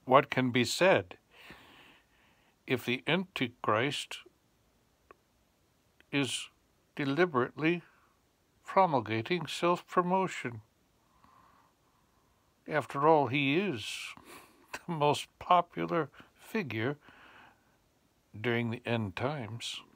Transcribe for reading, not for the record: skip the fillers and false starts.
what can be said if the Antichrist is deliberately promulgating self-promotion? After all, he is the most popular figure during the end times.